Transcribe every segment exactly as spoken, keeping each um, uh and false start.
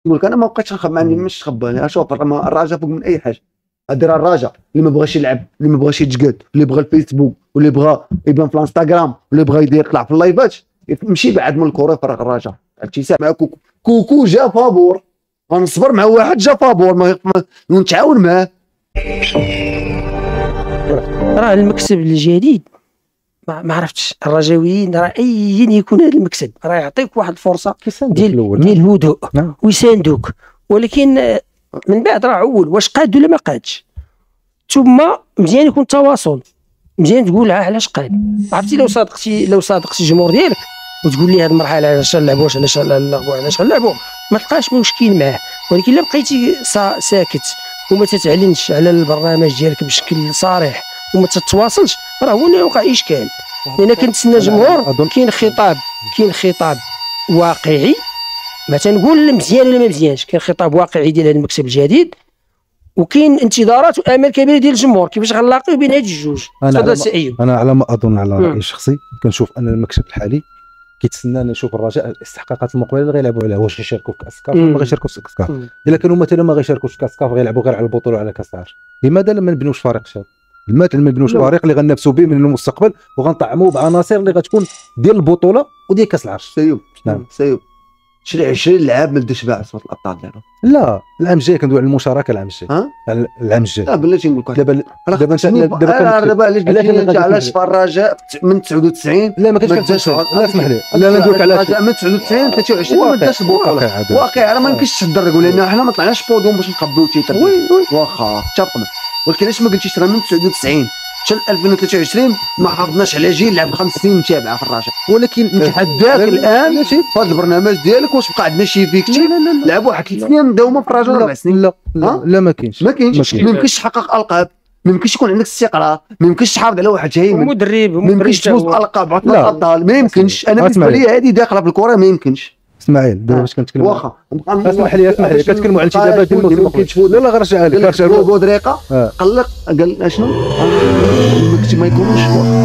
نقول لك انا ما بقيتش نخبى، ما عنديش نخبى. شوف الرجاء فوق من اي حاجه. هادي راه الرجاء اللي ما بغاش يلعب، اللي ما بغاش يتجقد، اللي بغى الفيسبوك، واللي بغى يبان في الانستغرام، واللي بغى يدير يطلع في اللايفات، يمشي بعد من الكره يفرغ الرجاء. عرفتي ساعه مع كوكو، كوكو جا فابور، غنصبر مع واحد جا فابور ما نتعاون معاه. راه المكسب الجديد ما عرفتش الرجاويين راه ايا يكون هذا المكسب راه يعطيك واحد الفرصه ديال ديال الهدوء ويساندوك، ولكن من بعد راه عول واش قاد ولا ما قادش. ثم مزيان يكون التواصل، مزيان تقول علاش قاد. عرفتي لو صادقتي لو صادقتي الجمهور ديالك وتقول لي هذه المرحله علاش نلعبوش علاش نلعبوا علاش نلعبوا ما تلقاش مشكل معاه. ولكن الا بقيتي ساكت وما تتعلنش على البرنامج ديالك بشكل صريح وما تتواصلش راه هو اللي وقع اشكال. لان كنتسنى الجمهور كاين خطاب كاين خطاب واقعي، ما تنقول مزيان ولا ما مزيانش، كاين خطاب واقعي ديال هذا المكسب الجديد، وكاين انتظارات وامال كبيره ديال الجمهور. كيفاش غنلاقيو بين هاد الجوج؟ تفضل سي ايوب. انا على ما اظن على رايي الشخصي كنشوف ان المكسب الحالي كيتسنى نشوف الرجاء الاستحقاقات المقبله اللي غيلعبوا عليها، واش غيشاركوا في كاس كاف ولا ما غيشاركوش في كاس كاف. الا كانوا مثلا ما غيشاركوش في كاس كاف غيلعبوا غير على البطوله وعلى كاس العرش، لماذا لما نبنيوش فريق شاب؟ لماذا ما نبنيوش فريق اللي غننافسوا به من المستقبل وغنطعموه بعناصر اللي غتكون ديال البطوله وديال كاس العرش؟ سيوب نعم سيوب شري عشرين لاعب ما داش باع صوت الابطال ديالو. لا العام الجاي كندوي على المشاركه العام الجاي. ها العام الجاي لا بلاتي نقول لك دابا دابا انت دابا دابا علاش قلت علاش في الرجاء من تسعة وتسعين لا ما كاينش كتسعود. لا اسمح لي لا لا ندويك على الرجاء من تسعة وتسعين ثلاثة وعشرين ما داش البطوله. واقع راه ما يمكنش تدركوا لان حنا ما طلعناش بوديوم باش نخبيو التيتر. وي وي واخا اتفقنا، ولكن علاش ما قلتيش راه من تسعة وتسعين حتى ألفين وثلاثة وعشرين ما حافظناش على جيل لعب خمس سنين متابعه في الرجاء. ولكن نتحداك الان في هذا البرنامج ديالك واش بقى عندنا شي فيكتيم لعبوا واحد ثلاث سنين مداومه في الرجاء اربع سنين. لا لا, لا ما كاينش ما كاينش ما يمكنش تحقق القاب، ما يمكنش يكون عندك استقرار، ما يمكنش تحافظ على واحد هيمن، مدرب ما يمكنش تفوز بالالقاب بعطنا الابطال، ما يمكنش. انا بالنسبه لي هذه داخله في الكره ما يمكنش. اسماعيل دابا باش كنتكلموا واخا اسمح لي اسمح لي كتكلموا على انتدابات ديال المغرب. لا لا غير رجع لك رجع لك بودريقه قلق قال اشنو المكتب ما يكونوش.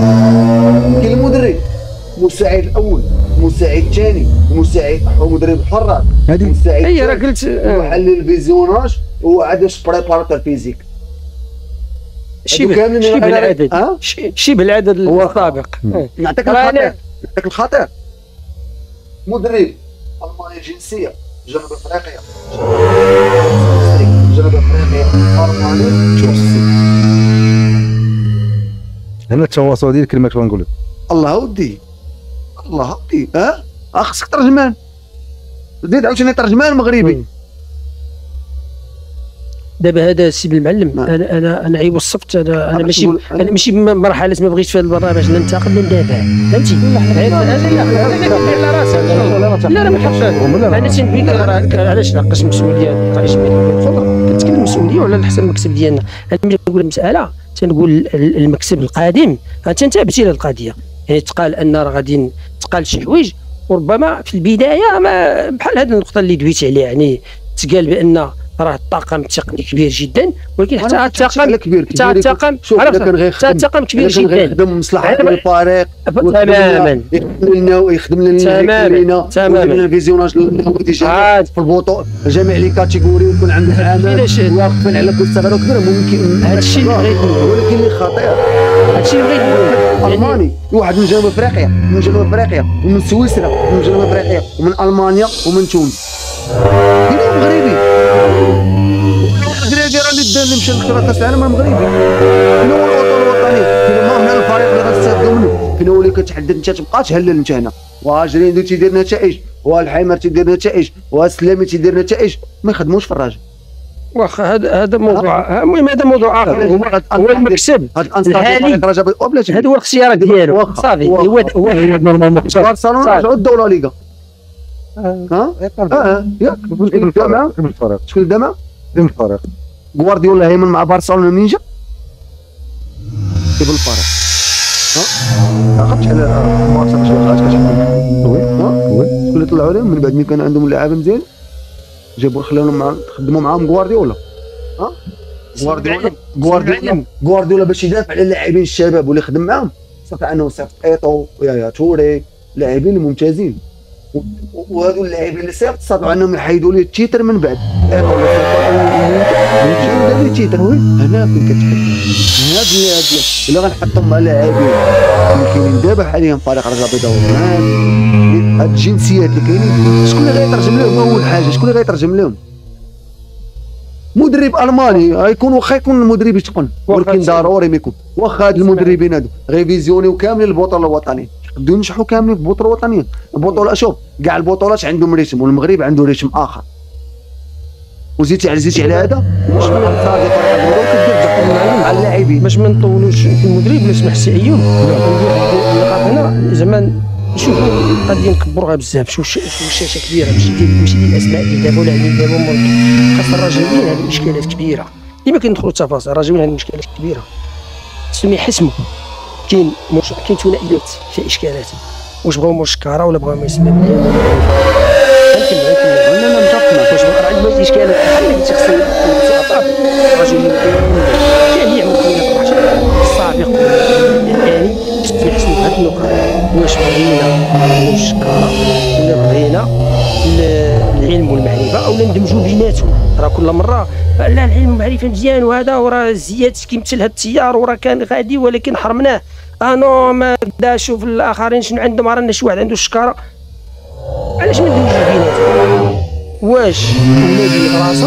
كاين المدرب مساعد الاول مساعد الثاني مساعد مدرب الحراس هذه مساعد هي راه قلت محلل الفيزيوناج وعاد بريباراتور فيزيك شبه شبه العدد شبه العدد السابق. نعطيك الخطير نعطيك الخطير مدرب الماني الجنسيه جنوب افريقيا جنوب افريقيا الماني تونسي. هنا التواصل ديال الكلمات اللي غنقول لك الله ودي الله ودي ها اه خصك ترجمان زيد عاوتاني ترجمان مغربي. دابا هذا السي بالمعلم انا انا انا عيب وصفت انا انا ماشي انا ماشي مرحله ما بغيتش في هذا البرنامج ننتقد ندافع فهمتي. لا راسك لا لا ما حقش انا تنبين علاش ناقص المسؤوليه علاش كنتكلم المسؤوليه وعلى الحسن المكسب ديالنا. انا ملي كنقول المساله تنقول المكسب القادم انت انتبهتي لهذه القضيه يعني تقال ان راه غادي تقال شي حوايج وربما في البدايه ما بحال هذه النقطه اللي دويت عليها يعني تقال بان راه الطاقم التقني كبير جدا ولكن حتى الطاقم حتى الطاقم حتى الطاقم كبير جدا يخدم مصلحه الفريق تماما يخدم لنا ويخدم لنا تماما الفيزيوناج في البطوله جميع لي كاتيجوري ويكون عندك عمل واقفين على كل ثغره كبيره ممكن. هذا الشيء اللي بغيت نقول ولكن اللي خطير هذا الشيء اللي بغيت نقول الماني واحد من جنوب افريقيا من جنوب افريقيا ومن سويسرا ومن جنوب افريقيا ومن المانيا ومن تونس كاين مغربي الجزائر اللي مشى لكره كاس العالم المغربي. فين هو الوطن الوطني؟ فين هو من الفريق اللي غتستافدوا منه؟ فين هو اللي كتحدد انت تبقى تهلل انت هنا؟ وهاجرين تيدير نتائج والحيمر تيدير نتائج والسلامي تيدير نتائج ما يخدموش في الراجل. واخا هذا هذا موضوع المهم هذا موضوع اخر هو المكسب الحالي هذا هو الاختيارات ديالو صافي هو هو نورمالمون برشلونه رجعوا الدوله ليغا ها اه ياك الجامعه الفريق شكون الجامعه ضمن الفريق غوارديولا هيمن مع برشلونه منين جا كيف الفريق ها عقبت على مارسا شي وقعات كتحكم وي ها وي شكون اللي طلعوا لهم من بعد ملي كان عندهم لعابه مزيان جابوا خلاوهم مع خدموا معاهم غوارديولا ها غوارديولا غوارديولا غوارديولا باش يدافع على اللاعبين الشباب واللي خدم معاهم صافي انه صيفط ايطو ويا توري لاعبين ممتازين وهذو اللاعبين اللي صافي استطاعوا انهم يحيدوا ليه التيتر من بعد دار لي التيتر هنا فين كتحل هاد اللي هاد الا غنحطهم مع لاعبين كاينين دابا حاليا فريق الرجاء البيضاوي هاد الجنسيات اللي كاينين شكون اللي غيترجم لهم اول حاجه شكون اللي غيترجم لهم مدرب الماني غيكون واخا يكون المدرب يتقن ولكن ضروري ما يكون واخا هاد المدربين هادو غيفيزيونيو كاملين البطوله الوطنيه يقدروا ينجحوا كاملين في البطوله الوطنيه البطوله شوف كاع البطولات عندهم ريتم والمغرب عنده ريتم اخر وزيدتي على زيدتي على هذا واش من الصادق كدير مع اللاعبين باش ما نطولوش المدرب اللي سمح سي ايوب النقاط هنا زعما نشوفوا غادي نكبروها بزاف شوف شوف الشاشه كبيره ماشي ديال ماشي ديال الاسماء اللي دابا ولا اللي دابا خاص الرجاويين هذه اشكالات كبيره اللي ما كندخلوا التفاصيل الرجاويين هذه مشكلات كبيره سمي حسموا كاين مش كاين ثنائيات فيها اشكالات واش بغاو مشكره ولا بغاو ما يسمى بها ممكن ممكن انا ما متفق واش بغا عندهم اشكالات بحال اللي قلتي خصو اطراف الرجاويين جميع مكونات السابق الاني سمي حسموا هذه النقاط واش بغينا مشكره ولا بغينا العلم والمعرفه او ندمجوا بيناتهم راه كل مره لا العلم والمعرفه مزيان وهذا وراه زياد كيمثل هذا التيار وراه كان غادي ولكن حرمناه اه نو ما بدا شوف الاخرين شنو عندهم رانا شي واحد عنده الشكاره علاش ما ندمجوا بيناتهم واش ولادي راسه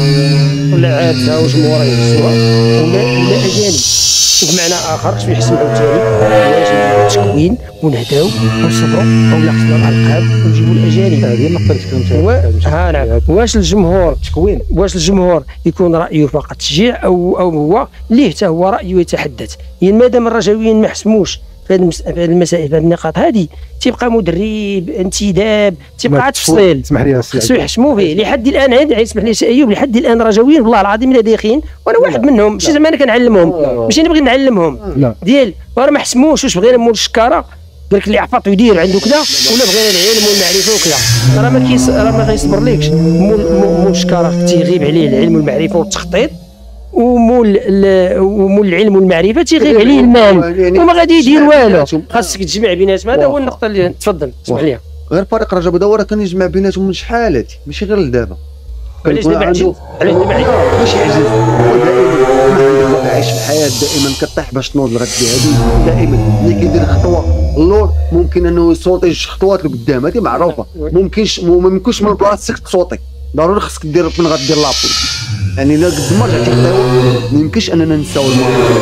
ولا عابسه وجمهور يهزوها ولا ولا اجانب وبمعنى اخر خصو يحسن عاوتاني واش نديرو التكوين ونهداو ونصبروا او ناخذوا الالقاب ونجيبوا الاجانب هذه النقطه اللي تكلمت ها نعم واش الجمهور التكوين واش الجمهور يكون رايه فقط تشجيع او او هو ليه حتى هو رايه يتحدث يعني مادام الرجاويين ما حسموش في هذه المسائل في هذه النقاط هذه تيبقى مدرب انتداب تيبقى تفصيل اسمح لي خصو يحسموا به لحد الان عاد يسمح لي سي ايوب لحد الان رجاويين والله العظيم الا داخلين وانا واحد منهم ماشي زعما انا كنعلمهم ماشي نبغي نعلمهم ديال راه ما حسموش واش بغينا مول الشكاره قال لك اللي عفط يدير عنده كذا ولا بغينا العلم والمعرفه وكذا راه ما كيس راه ما غيصبرليكش مول مول الشكاره تيغيب عليه العلم والمعرفه والتخطيط ومول ومول العلم والمعرفه تيغيب عليه المال وما غادي يدير والو خاصك تجمع بيناتهم هذا هو النقطه اللي تفضل اسمح لي غير فريق الرجاء البيضاوي راه كان يجمع بيناتهم من شحال هادي ماشي غير لدابا علاش دابا عجز علاش دابا عجز ماشي عجز هو دائما ما عايش في الحياه دائما كطيح باش تنوض لغد هذه دائما اللي كيدير خطوه اللور ممكن انه يصوتي شي خطوات لقدام هذه معروفه ممكنش ما يمكنش من بلاصتك تصوتي ضروري خصك دير فين غدير لابول يعني الا قد ما رجعتي خطوه ما يمكنش اننا ننساو الماضي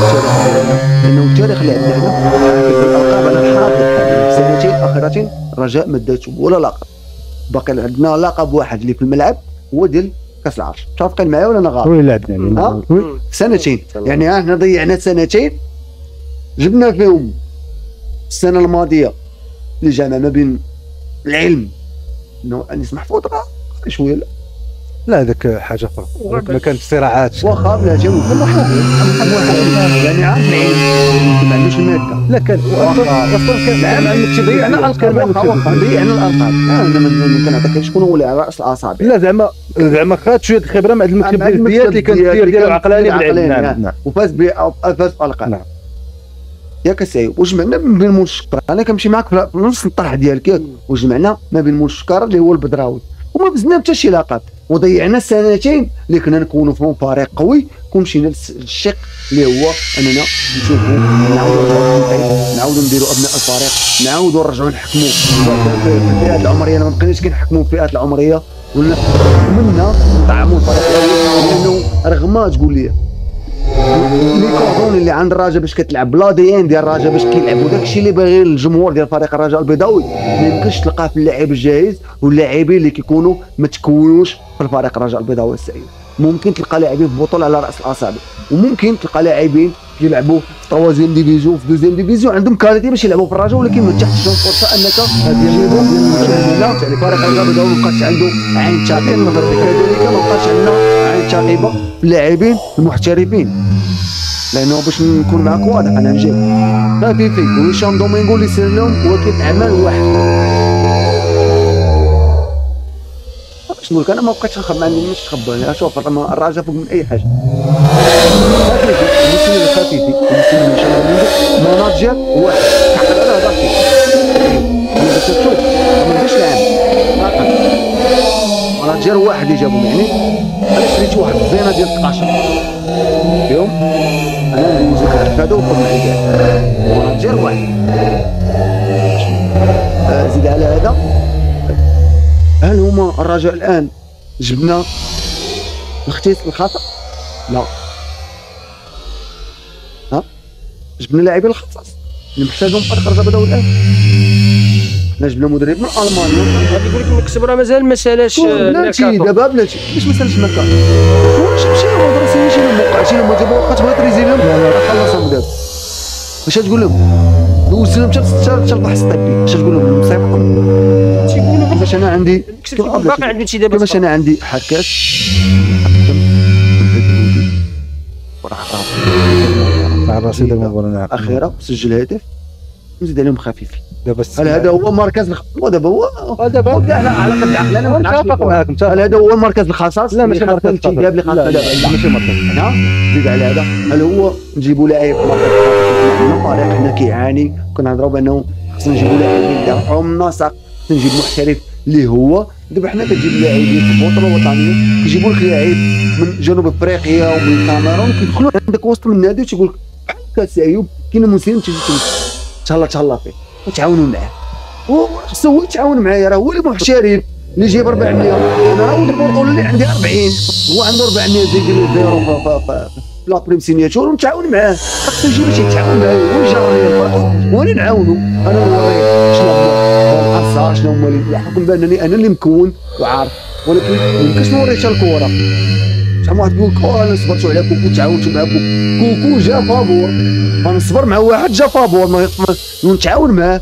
لانه التاريخ اللي عندنا هنا الالقاب على الحاضر السنتين الاخيرتين الرجاء ما داتهم ولا لقب باقي عندنا لقب واحد اللي في الملعب هو ديال كاس العرش متفقين معايا ولا انا غلط؟ وي عندنا سنتين يعني احنا ضيعنا سنتين جبنا فيهم السنه الماضيه اللي جمع ما بين العلم انه انيس محفوظ راه شويه لا لا هذاك حاجه اخرى ما كانت صراعات واخا بلاتي كنا حاضرين يعني عام العلم ما عندوش الماده لا كان اصلا كان العام ضيعنا الالقاب واخا ضيعنا الالقاب انا ما كنعطيك شكون هو اللي على راس الاصابع لا زعما زعما خد شويه الخبره مع المكتب ديال اللي كان ديال ديالو عقلاني بالعلم نعم وفاز فاز بالالقاب نعم ياك السي وجمعنا ما بين مشكر انا كنمشي معاك في نفس الطرح ديالك ياك وجمعنا ما بين مشكر اللي هو البدراوي وما فزنا حتى شي لقب وضيعنا سنتين اللي كنا نكونوا فيهم فريق قوي كون مشينا للشق اللي هو اننا نشوفوا نعاودوا نعاودوا نديروا ابناء الفريق نعاودوا نرجعوا نحكموا في الفئات العمريه ما بقيناش كنحكموا في الفئات العمريه ولا منا نطعموا الفريق الاول لانه رغم تقول لي لي كوردون اللي عند الرجاء باش كتلعب بلا دي ان ديال الرجاء باش كيلعبوا داكشي اللي باغي الجمهور ديال فريق الرجاء البيضاوي ما يمكنش تلقاه في اللاعب الجاهز واللاعبين اللي كيكونوا ما تكونوش في الفريق الرجاء البيضاوي السعيد ممكن تلقى لاعبين في بطوله على راس الاصابع وممكن تلقى لاعبين كيلعبوا في تروازيام ديفيزيون في دوزيام ديفيزيون عندهم كاليتي باش يلعبوا في الرجاء ولكن ما تحتش لهم فرصه انك تجيبهم لا فريق الرجاء البيضاوي ما بقاش عنده عين ثاقبه كذلك ما بقاش عندنا عين ثاقبه في اللاعبين المحترفين لانه باش نكون معاك واضح انا نجي خفيفي وهشام دومينغو اللي سير لهم هو كيتعامل واحد باش نقول لك انا ما بقيتش نخبى ما عنديش تخبى شوف الرجاء فوق من اي حاجه خفيفي المسلم خفيفي المسلم هشام دومينغو مناجر واحد حتى انا هضرت فيه باش تشوف ما بداش غير واحد اللي جابهم يعني. انا شريت واحد الزينه ديال ثلاثة عشر يوم، انا ندوزو هذا وخذ معايا كاع غير واحد. آه زيد على هذا، هل هما الرجاء الان جبنا الاختيار الخطا؟ لا. ها جبنا لاعبين الخصاص اللي محتاجهم في الخرجه بداو الان. حنا جبنا مدرب من المانيا. غادي يقول لك المكسب راه مازال ما سالاش بلاتي دابا بلاتي كيفاش ما سالش الميركاتو؟ واش مشينا مدرسين شي موقع شي ما جابوا وقت بغا تريزي لهم خلصهم دابا. واش تقول لهم؟ دوزنا مشى حتى البحث الطبي، اش تقول لهم؟ المصيبه تيقولوا كيفاش انا عندي باقي عندي شي دابا، كيفاش انا عندي حكاش مع الرصيد المبرر اخيره سجل هدف نزيد عليهم خفيفين. دابا هل هذا هو مركز الخ... ودابا هو دابا على على قد العقل انا متفق معاك. هل هذا هو مركز الخصاص؟ لا ماشي مركز الخصاص اللي خاصنا دابا، لا ماشي مركز. هنا زيد على هذا، هل هو نجيبوا لاعب مركز الخصاص؟ فريق حنا كيعاني، كنهضروا بانه خصنا نجيبوا لاعب اللي يدافعوا من النسق، خصنا نجيب محترف اللي هو دابا حنا كتجيب لاعبين في البطوله الوطنيه كيجيبوا لك لاعب من جنوب افريقيا ومن الكاميرون كيدخلوا عندك وسط من النادي وتيقول لك بحال كاس ايوب كاين مسلم تيجي تهلا تهلا فيه وتعاونوا معاه، وخصو هو يتعاون معايا، راه هو اللي محترف اللي جايب أربعمية، انا راه ولد البطوله اللي عندي أربعين هو عنده أربعمية زيد زيرو في لا بريم سينياتور ونتعاون معاه، خصو يجي باش يتعاون معايا هو يجرني الفرق وانا نعاونو، انا نوريه شنو هما الاسرار شنو هما اللي يحكم بانني انا اللي مكون وعارف، ولكن ما يمكنش نوري حتى الكره. شحال واحد يقول لك انا صبرتوا على كوكو تعاونتوا مع كوكو، كوكو جا فابور غنصبر مع واحد جا فابور ما نتعاون معاه.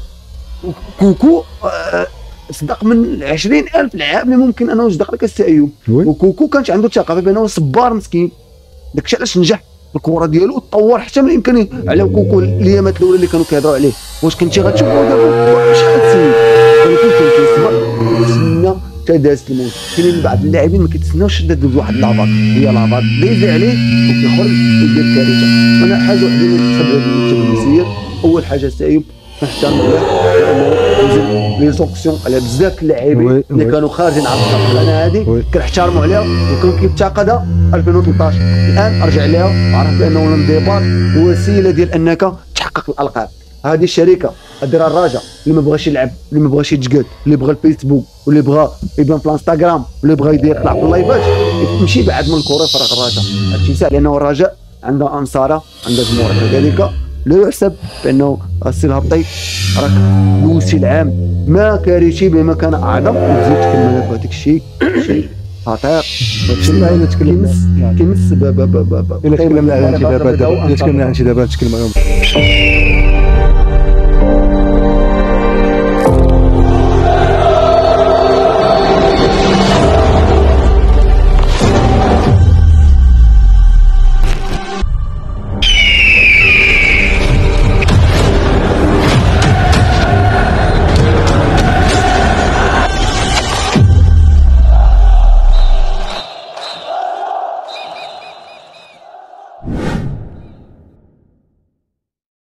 كوكو آه صدق من عشرين ألف لاعب اللي ممكن انه يصدق لك السي ايوب، وكوكو كانت عنده ثقافه بانه صبار مسكين، داكشي علاش نجح الكره ديالو وتطور حتى من الامكانيه على كوكو الايامات الاولى اللي كانوا كيهضروا عليه. واش كنتي غتشوفوا دابا شحال سنين ولكن كان كيصبر وتسنى حتى دازت الموت. كاينين بعض اللاعبين ما كيتسناوش حتى دوز واحد لافاط، هي لافاط دايزه عليه وكيخرج يدير كارثه. انا حاجه وحده اللي نحب هذا المكتب المسير، اول حاجه السي ايوب كنحترم عليه لانه نزل لي زونكسيون على بزاف اللاعبين اللي كانوا خارجين على الخط. انا هذه كنحترموا عليها وكان كيفتقدها ألفين وثلاثطاش، الان ارجع لها وعرف بانه الانضباط هو وسيله ديال انك تحقق الالقاب. هذه الشركه دير الرجاء اللي ما بغاش يلعب، اللي ما بغاش يتجقد، اللي بغى الفيسبوك واللي بغى يبان في الانستغرام واللي بغى يدير يطلع في اللايفات يمشي بعد من الكره يفرغ الرجاء. هادشي سهل لانه الرجاء عنده انصاره عنده جمهور، كذلك لا يحسب بانه السي الهبطي راك لوسي العام ما كارثي بما كان اعظم وتزيد تكمل في هذاك الشيء شيء خطير. شنو الا تكلمنا كيمس كيمس الا تكلمنا على انتدابات الا تكلمنا عن انتدابات نتكلم عليهم